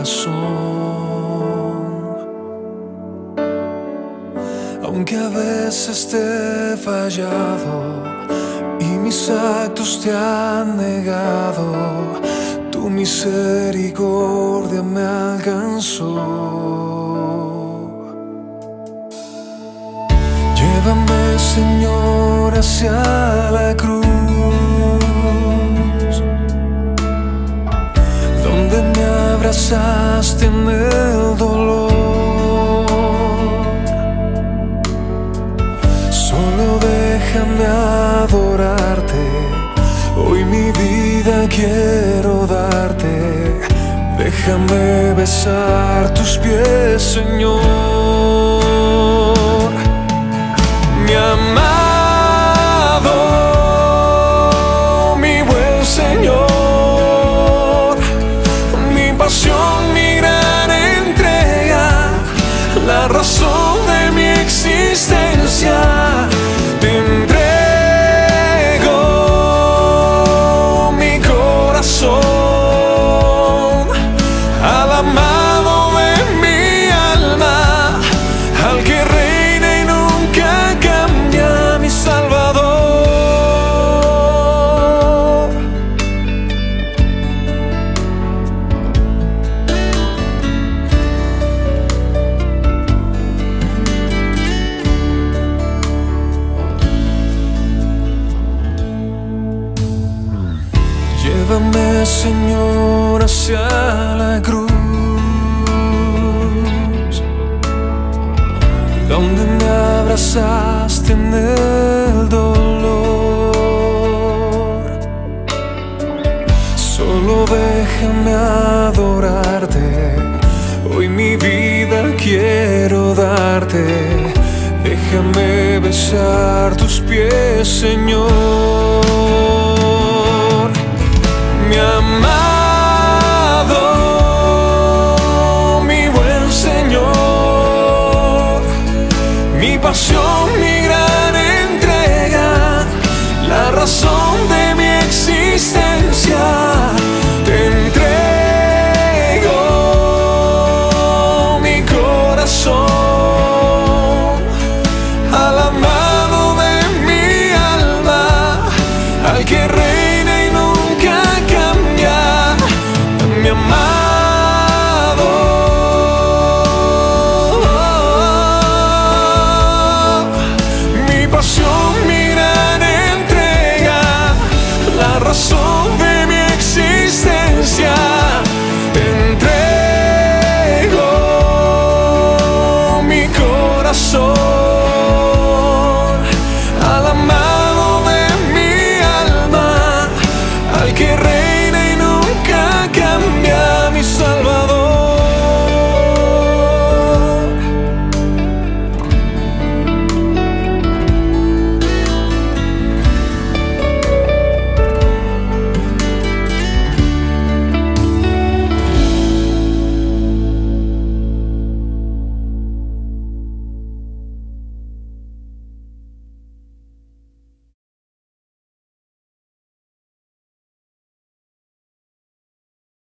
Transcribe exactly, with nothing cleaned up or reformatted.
corazón. Aunque a veces te he fallado y mis actos te han negado, tu misericordia me alcanzó. Llévame, Señor, hacia la cruz, donde me abrazaste en el dolor. Solo déjame adorarte, hoy mi vida quiero darte. Déjame besar tus pies, Señor. Mi amado, mi buen Señor, mi pasión, mi gran entrega, la razón de mi existencia. Te entrego mi corazón al amado de mi alma, al que reina y nunca cambia, mi Salvador. Llévame, Señor, hacia la cruz, donde me abrazaste en el dolor. Solo déjame adorarte, hoy mi vida quiero darte. Déjame besar tus pies, Señor.